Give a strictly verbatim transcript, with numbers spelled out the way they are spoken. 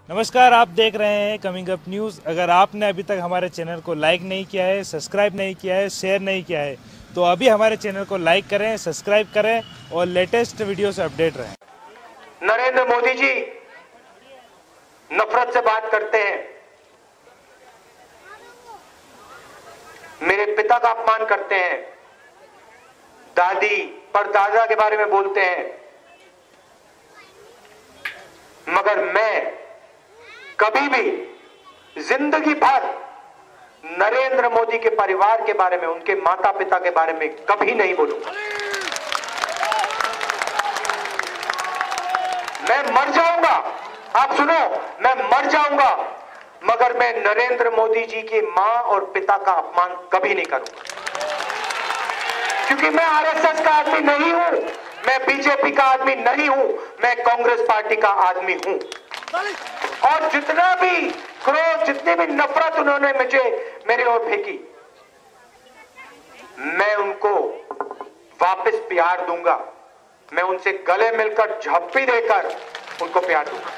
नमस्कार, आप देख रहे हैं कमिंग अप न्यूज़। अगर आपने अभी तक हमारे चैनल को लाइक नहीं किया है, सब्सक्राइब नहीं किया है, शेयर नहीं किया है, तो अभी हमारे चैनल को लाइक करें, सब्सक्राइब करें और लेटेस्ट वीडियो से अपडेट रहें। नरेंद्र मोदी जी नफरत से बात करते हैं, मेरे पिता का अपमान करते हैं, दादी परदादा के बारे में बोलते हैं, मगर मैं कभी भी जिंदगी भर नरेंद्र मोदी के परिवार के बारे में, उनके माता पिता के बारे में कभी नहीं बोलूंगा। मैं मर जाऊंगा, आप सुनो, मैं मर जाऊंगा, मगर मैं नरेंद्र मोदी जी की मां और पिता का अपमान कभी नहीं करूंगा, क्योंकि मैं आरएसएस का आदमी नहीं हूं, मैं बीजेपी का आदमी नहीं हूं, मैं कांग्रेस पार्टी का आदमी हूं। और जितना भी क्रोध, जितनी भी नफरत उन्होंने मुझे मेरे ओर फेंकी, मैं उनको वापस प्यार दूंगा। मैं उनसे गले मिलकर झप्पी देकर उनको प्यार दूंगा।